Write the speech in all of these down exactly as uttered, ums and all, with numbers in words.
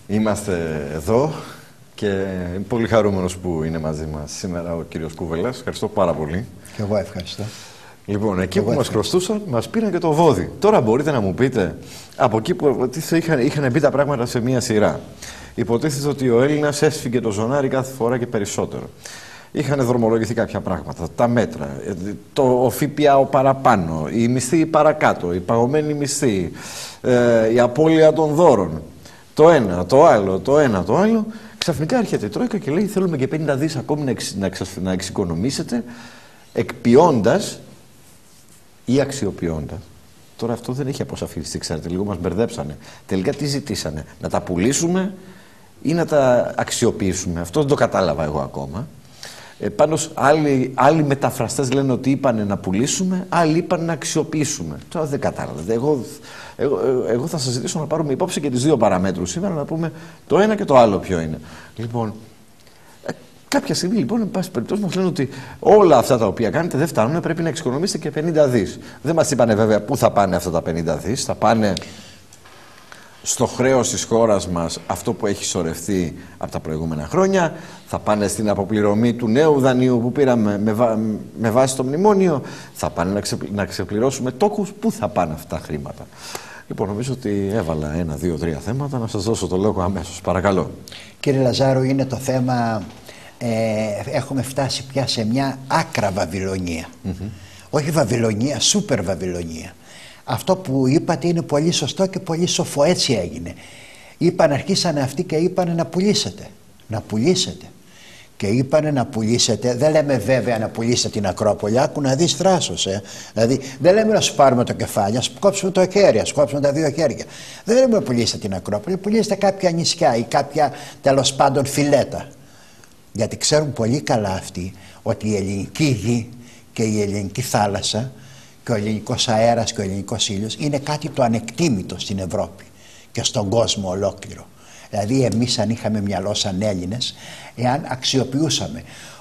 Είμαστε εδώ και είμαι πολύ χαρούμενος που είναι μαζί μας σήμερα ο κύριος Κούβελας. Ευχαριστώ πάρα πολύ. Και εγώ ευχαριστώ. Λοιπόν, εκεί που μας χρωστούσαν, μας πήραν και το βόδι. Τώρα μπορείτε να μου πείτε, από εκεί που είχαν, είχαν μπει τα πράγματα σε μία σειρά. Υποτίθεται ότι ο Έλληνας έσφυγε το ζωνάρι κάθε φορά και περισσότερο. Είχαν δρομολογηθεί κάποια πράγματα, τα μέτρα, το ο ΦΠΑ ο παραπάνω, η μισθή παρακάτω, η παγωμένη μισθή, ε, η απώλεια των δώρων. Το ένα, το άλλο, το ένα, το άλλο. Ξαφνικά έρχεται η Τρόικα και λέει: θέλουμε και πενήντα δις ακόμη να, εξ, να, εξ, να εξοικονομήσετε, εκποιώντας ή αξιοποιώντας. Τώρα αυτό δεν έχει αποσαφινιστεί, ξέρετε, λίγο μας μπερδέψανε. Τελικά τι ζητήσανε, να τα πουλήσουμε ή να τα αξιοποιήσουμε? Αυτό δεν το κατάλαβα εγώ ακόμα. Ε, πάντως άλλοι, άλλοι μεταφραστές λένε ότι είπανε να πουλήσουμε, άλλοι είπαν να αξιοποιήσουμε. Τώρα δεν κατάλαβα. Εγώ, εγώ, εγώ θα σας ζητήσω να πάρουμε υπόψη και τις δύο παραμέτρους σήμερα, να πούμε το ένα και το άλλο ποιο είναι. Λοιπόν, ε, κάποια στιγμή λοιπόν, εν πάση περιπτώσει, μας λένε ότι όλα αυτά τα οποία κάνετε δεν φτάνουν, πρέπει να εξοικονομήσετε και πενήντα δις. Δεν μας είπανε βέβαια πού θα πάνε αυτά τα πενήντα δις. Θα πάνε στο χρέος της χώρας μας, αυτό που έχει σωρευτεί από τα προηγούμενα χρόνια, θα πάνε στην αποπληρωμή του νέου δανείου που πήραμε με, βά, με βάση το μνημόνιο, θα πάνε να, ξεπλη, να ξεπληρώσουμε τόκους, πού θα πάνε αυτά τα χρήματα? Λοιπόν, νομίζω ότι έβαλα ένα, δύο, τρία θέματα, να σας δώσω το λόγο αμέσως. Παρακαλώ. Κύριε Λαζάρου, είναι το θέμα, ε, έχουμε φτάσει πια σε μια άκρα Βαβυλωνία. Mm-hmm. Όχι Βαβυλωνία, σούπερ Βαβυλωνία. Αυτό που είπατε είναι πολύ σωστό και πολύ σοφό. Έτσι έγινε. Είπαν, αρχίσανε αυτοί και είπανε να πουλήσετε. Να πουλήσετε. Και είπανε να πουλήσετε. Δεν λέμε βέβαια να πουλήσετε την Ακρόπολη. Άκου να δεις θράσος. Ε. Δηλαδή δεν λέμε να σου πάρουμε το κεφάλι, ας κόψουμε το χέρι, ας κόψουμε τα δύο χέρια. Δεν λέμε να πουλήσετε την Ακρόπολη. Πουλήσετε κάποια νησιά ή κάποια τέλος πάντων φιλέτα. Γιατί ξέρουν πολύ καλά αυτοί ότι η ελληνική γη και η ελληνική θάλασσα και ο ελληνικός αέρας και ο ελληνικός ήλιος είναι κάτι το ανεκτήμητο στην Ευρώπη και στον κόσμο ολόκληρο. Δηλαδή εμείς αν είχαμε μυαλό σαν Έλληνες, εάν αξιοποιούσαμε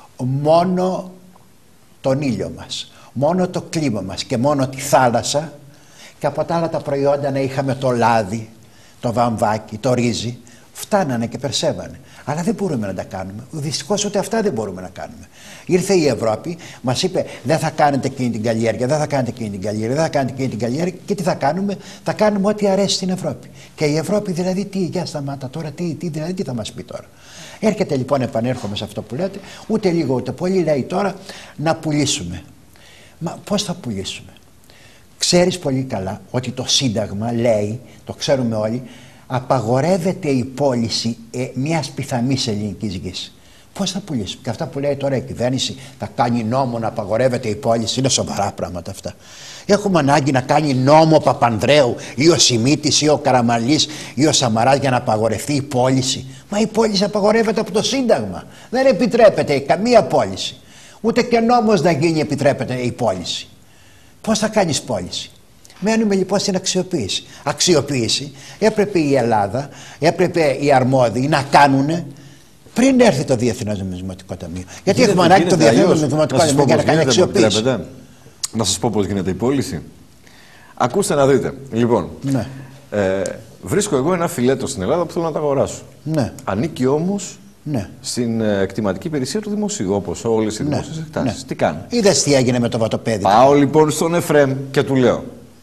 μόνο τον ήλιο μας, μόνο το κλίμα μας και μόνο τη θάλασσα, και από τα άλλα τα προϊόντα να είχαμε το λάδι, το βαμβάκι, το ρύζι, φτάνανε και περσέβανε. Αλλά δεν μπορούμε να τα κάνουμε. Δυστυχώς ούτε αυτά δεν μπορούμε να κάνουμε. Ήρθε η Ευρώπη, μας είπε: δεν θα κάνετε εκείνη την καλλιέργεια, δεν θα κάνετε εκείνη την καλλιέργεια, δεν θα κάνετε εκείνη την καλλιέργεια. Και τι θα κάνουμε? Θα κάνουμε ό,τι αρέσει στην Ευρώπη. Και η Ευρώπη δηλαδή τι, για σταμάτα τώρα, τι, τι, δηλαδή, τι θα μας πει τώρα? Έρχεται λοιπόν, επανέρχομαι σε αυτό που λέτε, ούτε λίγο ούτε πολύ, λέει τώρα να πουλήσουμε. Μα πώς θα πουλήσουμε? Ξέρεις πολύ καλά ότι το Σύνταγμα λέει, το ξέρουμε όλοι, απαγορεύεται η πώληση ε, μιας πιθανής ελληνικής γης. Πώς θα πουλήσουμε? Και αυτά που λέει τώρα η κυβέρνηση, θα κάνει νόμο να απαγορεύεται η πώληση, είναι σοβαρά πράγματα αυτά. Έχουμε ανάγκη να κάνει νόμο ο Παπανδρέου ή ο Σιμίτης ή ο Καραμανλής ή ο Σαμαράς για να απαγορευτεί η πώληση? Μα η πώληση απαγορεύεται από το Σύνταγμα. Δεν επιτρέπεται καμία πώληση. Ούτε και νόμος να γίνει επιτρέπεται η πώληση. Πώς θα κάνεις πώληση? Μένουμε λοιπόν στην αξιοποίηση. Αξιοποίηση έπρεπε η Ελλάδα, έπρεπε οι αρμόδιοι να κάνουν πριν έρθει το Διεθνές Νομισματικό Ταμείο. Γιατί έχουμε ανάγκη το Διεθνές Νομισματικό Ταμείο για να κάνει αξιοποίηση. Να σας πω πώς γίνεται η πώληση. Ακούστε να δείτε. Λοιπόν, ναι. ε, βρίσκω εγώ ένα φιλέτο στην Ελλάδα που θέλω να το αγοράσω. Ναι. Ανήκει όμως ναι. στην ε, εκτιματική υπηρεσία του δημοσίου, όπως όλες οι ναι. δημόσιες εκτάσεις. Ναι. Τι κάνω? Είδες τι έγινε με το βατοπέδι? Πάω λοιπόν στον Εφραίμ και του λέω: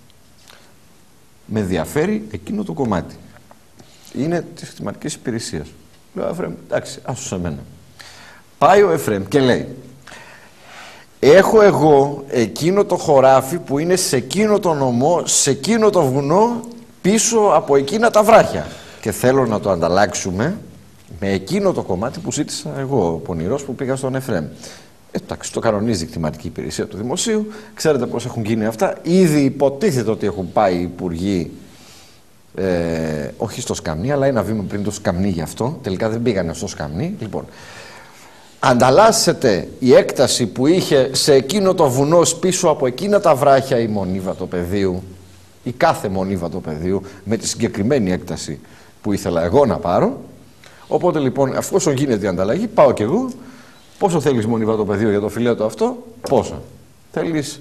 με ενδιαφέρει εκείνο το κομμάτι. Είναι της εκτιματικής υπηρεσίας. Λέω: Εφραίμ, εντάξει, άσου σε μένα. Πάει ο Εφραίμ και λέει: έχω εγώ εκείνο το χωράφι που είναι σε εκείνο το νομό, σε εκείνο το βουνό, πίσω από εκείνα τα βράχια. Και θέλω να το ανταλλάξουμε με εκείνο το κομμάτι που ζήτησα εγώ, ο πονηρός που πήγα στον Εφραίμ. Εντάξει, το κανονίζει η εκτιματική υπηρεσία του δημοσίου. Ξέρετε πώς έχουν γίνει αυτά. Ήδη υποτίθεται ότι έχουν πάει οι υπουργοί, ε, όχι στο Σκαμνί, αλλά ένα βήμα πριν το Σκαμνί γι' αυτό. Τελικά δεν πήγανε στο Σκαμνί. Λοιπόν, ανταλλάσσεται η έκταση που είχε σε εκείνο το βουνό πίσω από εκείνα τα βράχια η μονίβα του πεδίου, η κάθε μονίβα του πεδίου, με τη συγκεκριμένη έκταση που ήθελα εγώ να πάρω. Οπότε λοιπόν, αφού γίνεται η ανταλλαγή, πάω κι εγώ. Πόσο θέλεις μονίβα το πεδίο για το φιλέτο αυτό? Πόσα? Θέλεις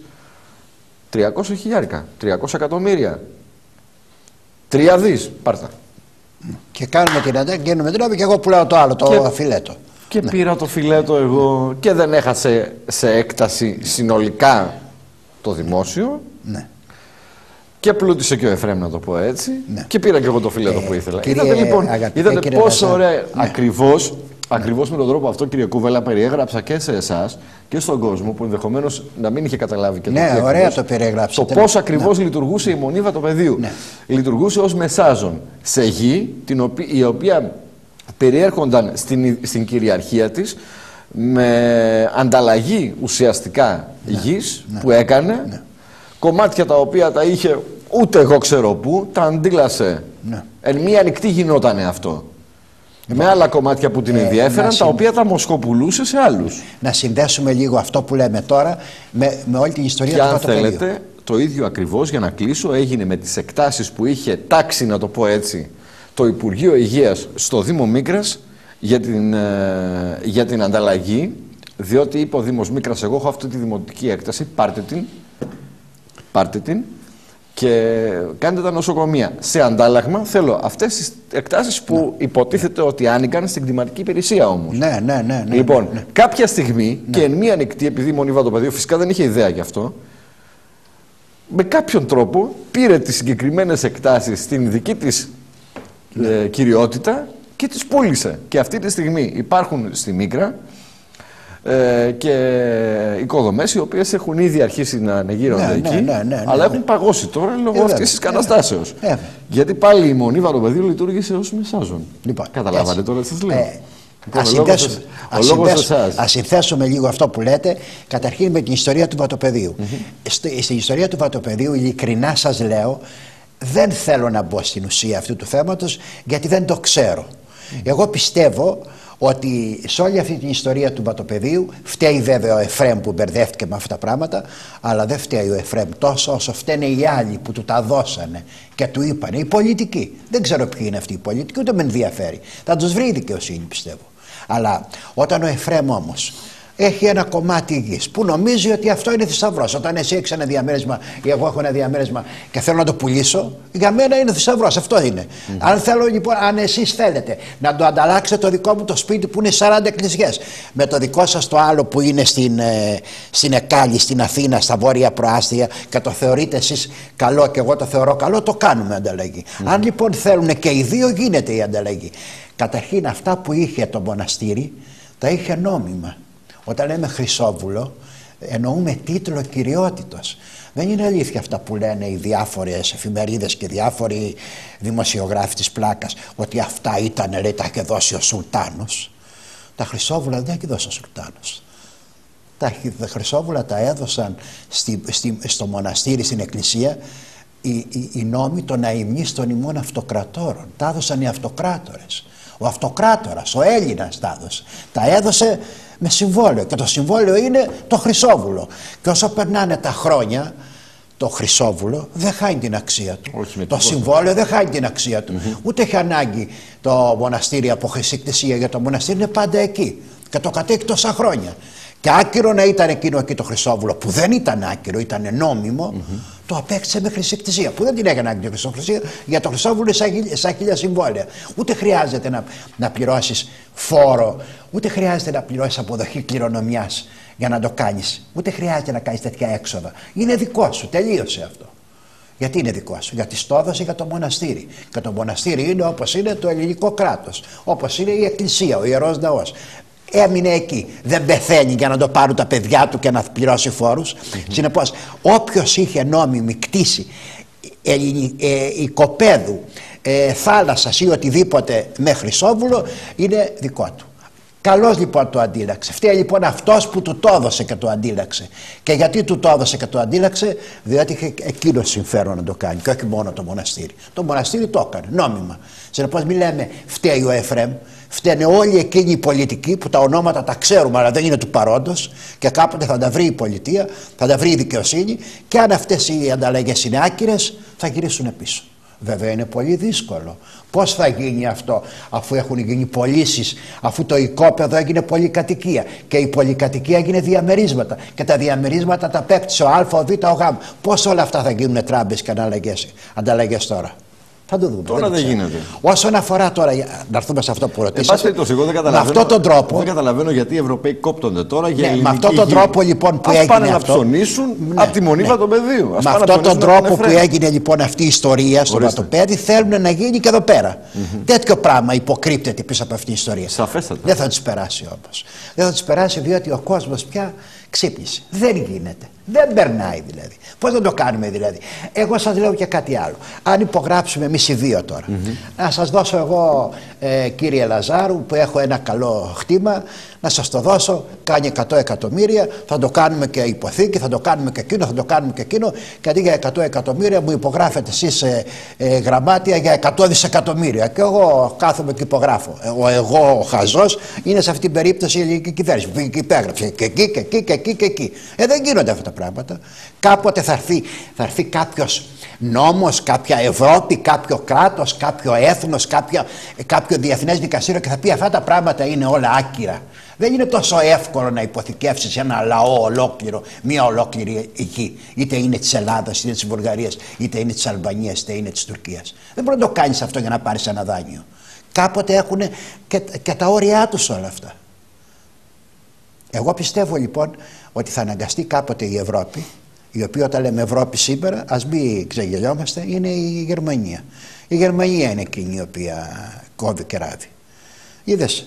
τριακόσια χιλιάρικα, τριακόσια εκατομμύρια, τρία δις, πάρτα. Και κάνουμε την ανταλλαγή, γίνουμε την και εγώ πουλάω το άλλο, το και, φιλέτο. Και ναι. πήρα το φιλέτο εγώ και δεν έχασε σε έκταση συνολικά το δημόσιο. Ναι. Και πλούτησε και ο Εφραίμ, να το πω έτσι. Ναι. Και πήρα και εγώ το φιλέτο ε, που ήθελα. Κύριε, είδατε λοιπόν, είδατε πόσο ωραία. Ναι. Ακριβώς, ναι. ακριβώς με τον τρόπο αυτό, κύριε Κούβελα, περιέγραψα και σε εσάς και στον κόσμο που ενδεχομένως να μην είχε καταλάβει και το ναι, τι ωραία το περιέγραψατε. Το πώς ακριβώς ναι. λειτουργούσε η Μονή Βατοπεδίου. Ναι. Λειτουργούσε ως μεσάζων σε γη, την οποία, η οποία περιέρχονταν στην, στην κυριαρχία της με ανταλλαγή ουσιαστικά ναι. γης ναι. που έκανε. Ναι. Κομμάτια τα οποία τα είχε ούτε εγώ ξέρω πού, τα αντίλασε. Ναι. Εν μία ανοιχτή γινότανε αυτό. Ναι. Με άλλα κομμάτια που την ενδιέφεραν, ε, τα οποία τα μοσχοπουλούσε σε άλλους. Να συνδέσουμε λίγο αυτό που λέμε τώρα με, με όλη την ιστορία του Βατοπεδίου. Και αν θέλετε, το ίδιο ακριβώς, για να κλείσω, έγινε με τις εκτάσεις που είχε τάξει, να το πω έτσι, το Υπουργείο Υγείας στο Δήμο Μίκρας για την, ε, για την ανταλλαγή, διότι είπε ο Δήμος Μίκρας, εγώ έχω αυτή τη δημοτική έκταση, πάρτε την. Πάρτε την και κάντε τα νοσοκομεία. Σε αντάλλαγμα θέλω αυτές τις εκτάσεις που ναι. υποτίθεται ότι άνοιγαν στην κτηματική υπηρεσία όμως. Ναι, ναι, ναι. ναι λοιπόν, ναι. κάποια στιγμή ναι. και εν μία ανοιχτή, επειδή η Μονή Βατοπεδίου φυσικά δεν είχε ιδέα γι' αυτό, με κάποιον τρόπο πήρε τις συγκεκριμένες εκτάσεις στην δική της ναι. ε, κυριότητα και τις πούλησε. Και αυτή τη στιγμή υπάρχουν στη Μίκρα Ε, και οικοδομές οι οποίες έχουν ήδη αρχίσει να ανεγείρονται ναι, εκεί, ναι, ναι, ναι, αλλά ναι, έχουν ναι. παγώσει τώρα λόγω αυτής της καταστάσεως. Ε, Γιατί πάλι η Μονή Βατοπεδίου λειτουργήσε ως μεσάζων. Λοιπόν, καταλάβατε έτσι. Τώρα τι σας λέω. Ε, Ας συνθέσουμε, συνθέσουμε, συνθέσουμε λίγο αυτό που λέτε, καταρχήν με την ιστορία του Βατοπεδίου. Mm-hmm. Στη, στην ιστορία του Βατοπεδίου, ειλικρινά σας λέω, δεν θέλω να μπω στην ουσία αυτού του θέματος, γιατί δεν το ξέρω. Mm-hmm. Εγώ πιστεύω ότι σε όλη αυτή την ιστορία του Βατοπεδίου φταίει βέβαια ο Εφραίμ που μπερδεύτηκε με αυτά τα πράγματα, αλλά δεν φταίει ο Εφραίμ τόσο όσο φταίνε οι άλλοι που του τα δώσανε και του είπανε, οι πολιτικοί. Δεν ξέρω ποιοι είναι αυτοί οι πολιτικοί, ούτε με ενδιαφέρει. Θα τους βρει η δικαιοσύνη, πιστεύω. Αλλά όταν ο Εφραίμ όμως έχει ένα κομμάτι γης που νομίζει ότι αυτό είναι θησαυρός. Όταν εσύ έχεις ένα διαμέρισμα ή εγώ έχω ένα διαμέρισμα και θέλω να το πουλήσω, για μένα είναι θησαυρός. Αυτό είναι. Mm-hmm. Αν θέλω λοιπόν, αν εσείς θέλετε να το ανταλλάξετε το δικό μου το σπίτι που είναι σαράντα εκκλησιές με το δικό σας το άλλο που είναι στην, ε, στην Εκάλη, στην Αθήνα, στα βόρεια προάστια και το θεωρείτε εσείς καλό και εγώ το θεωρώ καλό, το κάνουμε ανταλλαγή. Mm-hmm. Αν λοιπόν θέλουν και οι δύο, γίνεται η ανταλλαγή. Καταρχήν αυτά που είχε το μοναστήρι τα είχε νόμιμα. Όταν λέμε Χρυσόβουλο, εννοούμε τίτλο κυριότητος. Δεν είναι αλήθεια αυτά που λένε οι διάφορες εφημερίδες και διάφοροι δημοσιογράφοι της πλάκας, ότι αυτά ήταν, λέει, τα είχε δώσει ο Σουλτάνος. Τα Χρυσόβουλα δεν τα είχε δώσει ο Σουλτάνος. Τα Χρυσόβουλα τα έδωσαν στη, στη, στο μοναστήρι, στην εκκλησία, οι, οι, οι νόμοι των αημνής των ημών αυτοκρατόρων. Τα έδωσαν οι αυτοκράτορες. Ο αυτοκράτορας, ο Έλληνας τα έδωσε. Τα έδωσε με συμβόλαιο και το συμβόλαιο είναι το Χρυσόβουλο. Και όσο περνάνε τα χρόνια, το Χρυσόβουλο δεν χάνει την αξία του. Όχι, το συμβόλαιο δεν χάνει την αξία του. Mm-hmm. Ούτε έχει ανάγκη το μοναστήρι από χρυσή εκκλησία, γιατί το μοναστήρι είναι πάντα εκεί και το κατέχει τόσα χρόνια. Και άκυρο να ήταν εκείνο εκεί το Χρυσόβουλο, που δεν ήταν άκυρο, ήταν νόμιμο, mm-hmm. το απέκτησε με χρυσή εκκλησία. Που δεν την έκανε άκυρο χρυσή εκκλησία, για το Χρυσόβουλο σαν, σαν χίλια συμβόλαια. Ούτε χρειάζεται να, να πληρώσεις φόρο, ούτε χρειάζεται να πληρώσεις αποδοχή κληρονομιάς για να το κάνεις. Ούτε χρειάζεται να κάνεις τέτοια έξοδα. Είναι δικό σου, τελείωσε αυτό. Γιατί είναι δικό σου? Γιατί στο έδωσε για το μοναστήρι. Και το μοναστήρι είναι όπως είναι το ελληνικό κράτος, όπως είναι η εκκλησία, ο Ιερός Ναός. Έμεινε εκεί. Δεν πεθαίνει για να το πάρουν τα παιδιά του και να πληρώσει φόρους. Mm-hmm. Συνεπώς, όποιος είχε νόμιμη κτήση ε, ε, οικοπαίδου, ε, θάλασσας ή οτιδήποτε με Χρυσόβουλο, είναι δικό του. Καλώς λοιπόν το αντίλαξε. Φταίει λοιπόν αυτός που του το έδωσε και το αντίλαξε. Και γιατί του το έδωσε και το αντίλαξε? Διότι είχε εκείνο συμφέρον να το κάνει, και όχι μόνο το μοναστήρι. Το μοναστήρι το έκανε νόμιμα. Συνεπώς, μην λέμε φταίει ο Εφραίμ. Φταίνε όλοι εκείνοι οι πολιτικοί που τα ονόματα τα ξέρουμε, αλλά δεν είναι του παρόντος, και κάποτε θα τα βρει η πολιτεία, θα τα βρει η δικαιοσύνη, και αν αυτές οι ανταλλαγές είναι άκυρες, θα γυρίσουν πίσω. Βέβαια είναι πολύ δύσκολο. Πώς θα γίνει αυτό, αφού έχουν γίνει πωλήσεις, αφού το οικόπεδο έγινε πολυκατοικία και η πολυκατοικία έγινε διαμερίσματα και τα διαμερίσματα τα πέπτυσε ο Α, ο Β, ο Γ. Πώς όλα αυτά θα γίνουν τράμπες και ανταλλαγές τώρα? Θα το δούμε. Τώρα δεν, δεν γίνεται. Όσον αφορά τώρα, να έρθουμε σε αυτό που ρωτήσατε. Ε, εγώ δεν καταλαβαίνω, με αυτόν τον τρόπο. Δεν καταλαβαίνω γιατί οι Ευρωπαίοι κόπτονται τώρα για ναι, με αυτόν τον τρόπο λοιπόν που Ας έγινε. Πάνε αυτό, να ψωνίσουν ναι, από τη μονίβα ναι. των πεδίου. Με αυτόν τον τρόπο που έγινε λοιπόν αυτή η ιστορία στο Βατοπέδι, θέλουν να γίνει και εδώ πέρα. Mm-hmm. Τέτοιο πράγμα υποκρύπτεται πίσω από αυτή την ιστορία. Σαφέστατα. Δεν θα του περάσει όμως. Δεν θα του περάσει διότι ο κόσμος πια ξύπνησε. Δεν γίνεται. Δεν περνάει δηλαδή. Πώς δεν το κάνουμε δηλαδή. Εγώ σας λέω και κάτι άλλο. Αν υπογράψουμε εμείς οι δύο τώρα, mm-hmm. να σας δώσω εγώ ε, κύριε Λαζάρου που έχω ένα καλό χτήμα, να σας το δώσω, κάνει εκατό εκατομμύρια, θα το κάνουμε και υποθήκη, θα το κάνουμε και εκείνο, θα το κάνουμε και εκείνο, και αντί για εκατό εκατομμύρια μου υπογράφετε εσείς ε, ε, γραμμάτια για εκατό δισεκατομμύρια και εγώ κάθομαι και υπογράφω. Εγώ, εγώ ο χαζός είναι σε αυτή την περίπτωση η ελληνική κυβέρνηση που πήγε και υπέγραψε και εκεί και εκεί και εκεί και εκεί. Ε, δεν γίνονται αυτά τα πράγματα. Κάποτε θα έρθει, θα έρθει κάποιος νόμος, κάποια Ευρώπη, κάποιο κράτος, κάποιο έθνος, κάποιο, κάποιο διεθνές δικαστήριο και θα πει αυτά τα πράγματα είναι όλα άκυρα. Δεν είναι τόσο εύκολο να υποθηκεύσεις ένα λαό ολόκληρο, μια ολόκληρη γη. Είτε είναι της Ελλάδας, είτε της Βουλγαρίας, είτε είναι της Αλβανίας, είτε είναι της Τουρκίας. Δεν μπορεί να το κάνεις αυτό για να πάρεις ένα δάνειο. Κάποτε έχουν και, και τα όρια τους όλα αυτά. Εγώ πιστεύω λοιπόν ότι θα αναγκαστεί κάποτε η Ευρώπη, η οποία όταν λέμε Ευρώπη σήμερα, ας μην ξεγελιόμαστε, είναι η Γερμανία. Η Γερμανία είναι εκείνη η οποία κόβει και ράβει. Είδες,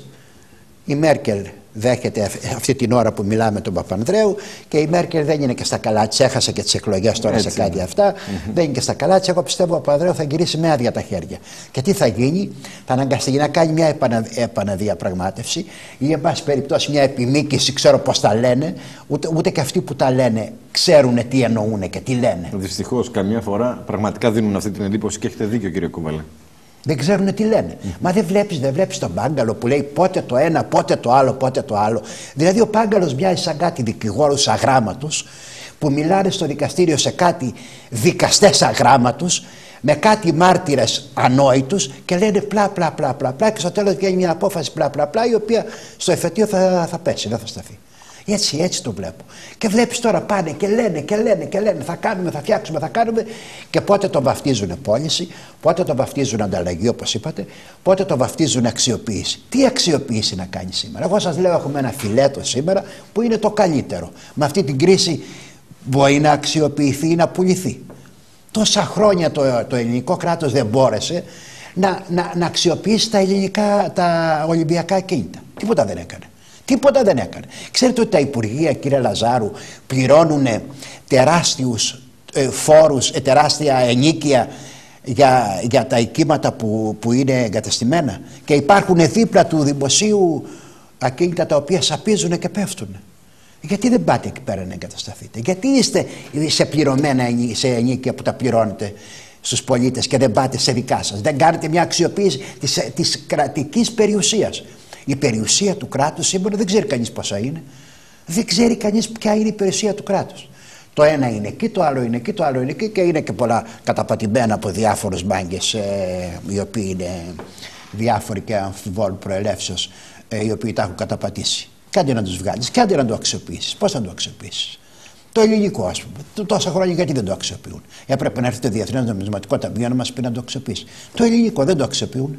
η Μέρκελ δέχεται αυτή την ώρα που μιλάμε τον Παπανδρέου και η Μέρκελ δεν είναι και στα καλά της, έχασε και τις εκλογές τώρα. Έτσι σε κάτι είναι. Αυτά, mm-hmm. δεν είναι και στα καλά της. Εγώ πιστεύω ο Παπανδρέου θα γυρίσει με άδεια τα χέρια. Και τι θα γίνει, θα αναγκαστεί να κάνει μια επανα, επαναδιαπραγμάτευση ή εν πάση περιπτώσει μια επιμήκυση, ξέρω πώς τα λένε, ούτε, ούτε και αυτοί που τα λένε ξέρουν τι εννοούν και τι λένε. Δυστυχώς καμιά φορά πραγματικά δίνουν αυτή την εντύπωση και έχετε δίκιο κύριε Κούβαλε. Δεν ξέρουν τι λένε. Mm-hmm. Μα δεν βλέπεις, δεν βλέπεις τον Πάγκαλο που λέει πότε το ένα, πότε το άλλο, πότε το άλλο. Δηλαδή ο Πάγκαλος μοιάζει σαν κάτι δικηγόρους αγράμματους που μιλάνε στο δικαστήριο σε κάτι δικαστές αγράμματους με κάτι μάρτυρες ανόητους και λένε πλά πλά πλά πλά πλά και στο τέλος βγαίνει μια απόφαση πλά πλά πλά η οποία στο εφετείο θα, θα πέσει, δεν θα σταθεί. Έτσι, έτσι το βλέπω. Και βλέπεις τώρα πάνε και λένε και λένε και λένε θα κάνουμε, θα φτιάξουμε, θα κάνουμε και πότε το βαφτίζουν πώληση, πότε το βαφτίζουν ανταλλαγή όπως είπατε, πότε το βαφτίζουν αξιοποίηση. Τι αξιοποίηση να κάνει σήμερα. Εγώ σας λέω έχουμε ένα φιλέτο σήμερα που είναι το καλύτερο. Με αυτή την κρίση μπορεί να αξιοποιηθεί ή να πουληθεί. Τόσα χρόνια το, το ελληνικό κράτος δεν μπόρεσε να, να, να αξιοποιήσει τα, ελληνικά, τα Ολυμπιακά κίνητα. Τίποτα δεν έκανε. Τίποτα δεν έκανε. Ξέρετε ότι τα Υπουργεία, κύριε Λαζάρου, πληρώνουν τεράστιους ε, φόρους, ε, τεράστια ενίκεια για, για τα οικήματα που, που είναι εγκαταστημένα και υπάρχουν δίπλα του δημοσίου ακίνητα τα οποία σαπίζουν και πέφτουν. Γιατί δεν πάτε εκεί πέρα να εγκατασταθείτε? Γιατί είστε σε πληρωμένα σε ενίκεια που τα πληρώνετε στους πολίτες και δεν πάτε σε δικά σας? Δεν κάνετε μια αξιοποίηση της, της κρατικής περιουσίας. Η περιουσία του κράτους σήμερα δεν ξέρει κανείς πόσα είναι. Δεν ξέρει κανείς ποια είναι η περιουσία του κράτους. Το ένα είναι εκεί, το άλλο είναι εκεί, το άλλο είναι εκεί και είναι και πολλά καταπατημένα από διάφορους μάγκες ε, οι οποίοι είναι διάφοροι και αμφιβόλου προελεύσεως ε, οι οποίοι τα έχουν καταπατήσει. Και άντε να τους βγάλεις και άντε να το αξιοποιήσεις. Πώς θα το αξιοποιήσεις? Το ελληνικό, ας πούμε, τόσα χρόνια γιατί δεν το αξιοποιούν? Έπρεπε να έρθει το Διεθνές Νομισματικό Ταμείο να μας πει να το αξιοποιήσει. Το ελληνικό δεν το αξιοποιούν.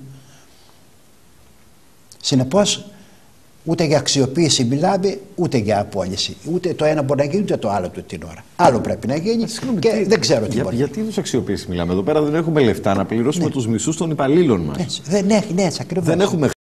Συνεπώς, ούτε για αξιοποίηση μιλάμε, ούτε για απόλυση. Ούτε το ένα μπορεί να γίνει, ούτε το άλλο του την ώρα. Άλλο πρέπει να γίνει Συγνώμη, και τι, δεν ξέρω τι για, μπορεί. Γιατί είδους αξιοποίηση μιλάμε? Εδώ πέρα δεν έχουμε λεφτά να πληρώσουμε ναι. τους μισούς των υπαλλήλων μας. Έτσι, δεν έχει, ναι, έτσι ακριβώς. Δεν έχουμε